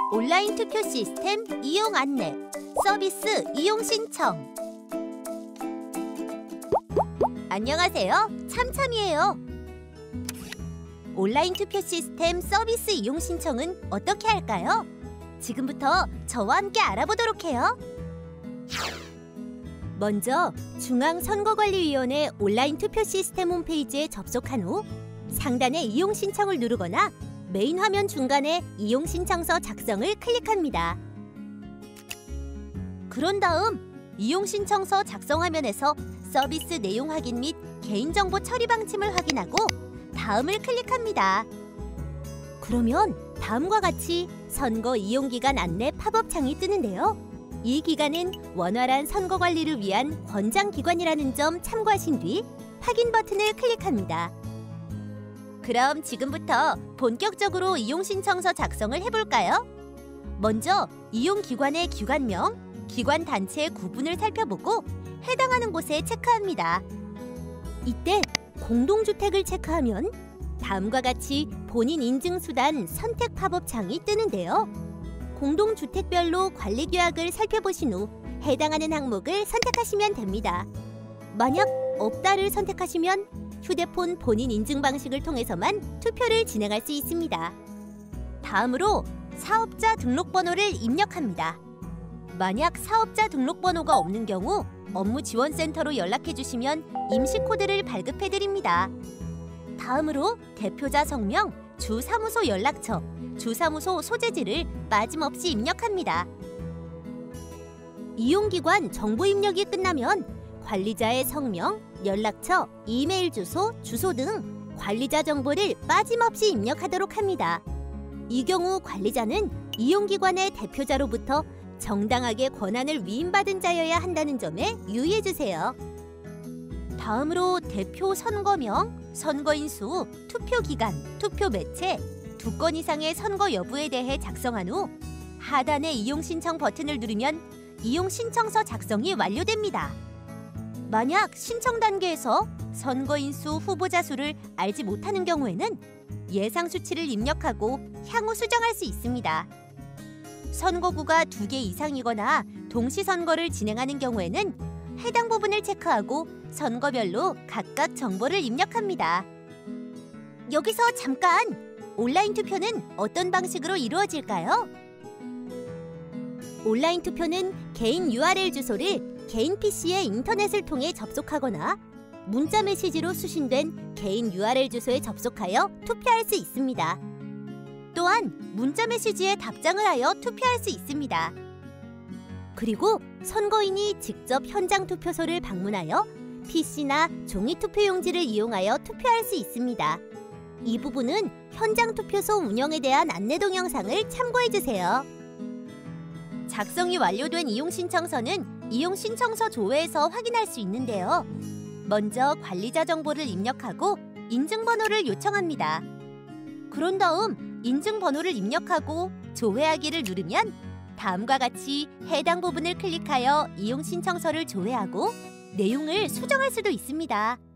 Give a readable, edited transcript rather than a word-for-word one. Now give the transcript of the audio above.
온라인 투표 시스템 이용 안내, 서비스 이용 신청. 안녕하세요, 참참이에요. 온라인 투표 시스템 서비스 이용 신청은 어떻게 할까요? 지금부터 저와 함께 알아보도록 해요. 먼저 중앙선거관리위원회 온라인 투표 시스템 홈페이지에 접속한 후 상단의 이용 신청을 누르거나 메인 화면 중간에 이용 신청서 작성을 클릭합니다. 그런 다음 이용 신청서 작성 화면에서 서비스 내용 확인 및 개인정보 처리 방침을 확인하고 다음을 클릭합니다. 그러면 다음과 같이 선거 이용기간 안내 팝업 창이 뜨는데요. 이 기간은 원활한 선거 관리를 위한 권장기관이라는 점 참고하신 뒤 확인 버튼을 클릭합니다. 그럼 지금부터 본격적으로 이용 신청서 작성을 해볼까요? 먼저 이용기관의 기관명, 기관 단체의 구분을 살펴보고 해당하는 곳에 체크합니다. 이때 공동주택을 체크하면 다음과 같이 본인 인증수단 선택 팝업 창이 뜨는데요. 공동주택별로 관리규약을 살펴보신 후 해당하는 항목을 선택하시면 됩니다. 만약 없다를 선택하시면 휴대폰 본인 인증 방식을 통해서만 투표를 진행할 수 있습니다. 다음으로 사업자 등록번호를 입력합니다. 만약 사업자 등록번호가 없는 경우 업무지원센터로 연락해주시면 임시코드를 발급해드립니다. 다음으로 대표자 성명, 주사무소 연락처, 주사무소 소재지를 빠짐없이 입력합니다. 이용기관 정보 입력이 끝나면 관리자의 성명, 연락처, 이메일 주소, 주소 등 관리자 정보를 빠짐없이 입력하도록 합니다. 이 경우 관리자는 이용기관의 대표자로부터 정당하게 권한을 위임받은 자여야 한다는 점에 유의해주세요. 다음으로 대표 선거명, 선거인 수, 투표기간, 투표 매체, 2건 이상의 선거 여부에 대해 작성한 후 하단의 이용 신청 버튼을 누르면 이용 신청서 작성이 완료됩니다. 만약 신청 단계에서 선거인 수, 후보자 수를 알지 못하는 경우에는 예상 수치를 입력하고 향후 수정할 수 있습니다. 선거구가 2개 이상이거나 동시 선거를 진행하는 경우에는 해당 부분을 체크하고 선거별로 각각 정보를 입력합니다. 여기서 잠깐! 온라인 투표는 어떤 방식으로 이루어질까요? 온라인 투표는 개인 URL 주소를 개인 PC의 인터넷을 통해 접속하거나 문자 메시지로 수신된 개인 URL 주소에 접속하여 투표할 수 있습니다. 또한 문자 메시지에 답장을 하여 투표할 수 있습니다. 그리고 선거인이 직접 현장 투표소를 방문하여 PC나 종이 투표용지를 이용하여 투표할 수 있습니다. 이 부분은 현장 투표소 운영에 대한 안내 동영상을 참고해주세요. 작성이 완료된 이용 신청서는 이용 신청서 조회에서 확인할 수 있는데요. 먼저 관리자 정보를 입력하고 인증번호를 요청합니다. 그런 다음 인증번호를 입력하고 조회하기를 누르면 다음과 같이 해당 부분을 클릭하여 이용 신청서를 조회하고 내용을 수정할 수도 있습니다.